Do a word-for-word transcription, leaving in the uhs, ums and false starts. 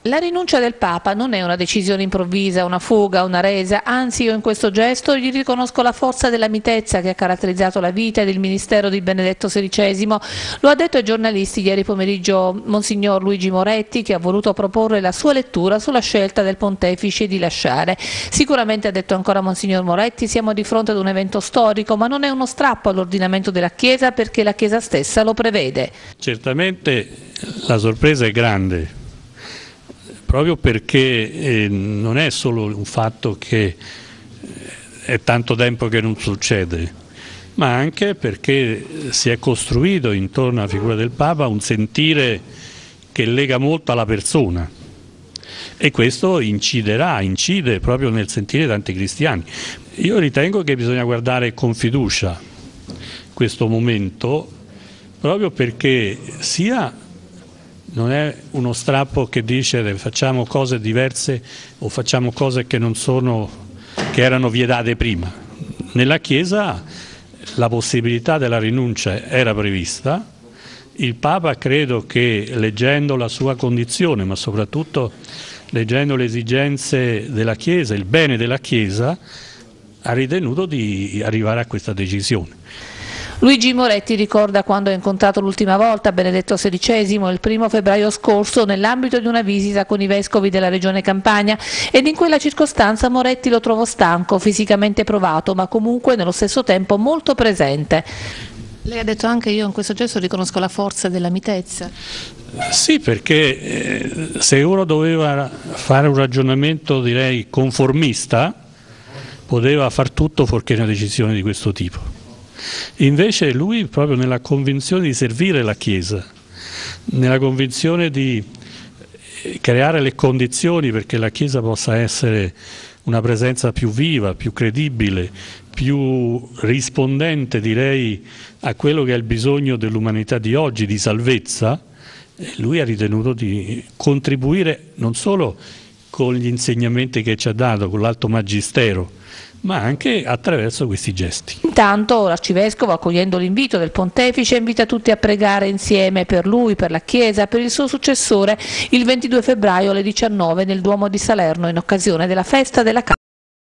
La rinuncia del Papa non è una decisione improvvisa, una fuga, una resa, anzi io in questo gesto gli riconosco la forza della mitezza che ha caratterizzato la vita ed il ministero di Benedetto sedicesimo. Lo ha detto ai giornalisti ieri pomeriggio Monsignor Luigi Moretti, che ha voluto proporre la sua lettura sulla scelta del Pontefice di lasciare. Sicuramente, ha detto ancora Monsignor Moretti, siamo di fronte ad un evento storico, ma non è uno strappo all'ordinamento della Chiesa perché la Chiesa stessa lo prevede. Certamente la sorpresa è grande, proprio perché eh, non è solo un fatto che è tanto tempo che non succede, ma anche perché si è costruito intorno alla figura del Papa un sentire che lega molto alla persona, e questo inciderà, incide proprio nel sentire tanti cristiani. Io ritengo che bisogna guardare con fiducia questo momento, proprio perché sia non è uno strappo che dice facciamo cose diverse o facciamo cose che non sono, che erano vietate prima. Nella Chiesa la possibilità della rinuncia era prevista. Il Papa, credo che leggendo la sua condizione, ma soprattutto leggendo le esigenze della Chiesa, il bene della Chiesa, ha ritenuto di arrivare a questa decisione. Luigi Moretti ricorda quando ha incontrato l'ultima volta Benedetto sedicesimo il primo febbraio scorso nell'ambito di una visita con i vescovi della regione Campania, ed in quella circostanza Moretti lo trovò stanco, fisicamente provato, ma comunque nello stesso tempo molto presente. Lei ha detto anche io in questo gesto riconosco la forza della mitezza. Sì, perché eh, se uno doveva fare un ragionamento, direi, conformista, poteva far tutto fuorché una decisione di questo tipo. Invece lui, proprio nella convinzione di servire la Chiesa, nella convinzione di creare le condizioni perché la Chiesa possa essere una presenza più viva, più credibile, più rispondente, direi, a quello che è il bisogno dell'umanità di oggi, di salvezza, lui ha ritenuto di contribuire non solo con gli insegnamenti che ci ha dato, con l'Alto Magistero, ma anche attraverso questi gesti. Intanto l'Arcivescovo, accogliendo l'invito del Pontefice, invita tutti a pregare insieme per lui, per la Chiesa, per il suo successore il ventidue febbraio alle diciannove nel Duomo di Salerno in occasione della festa della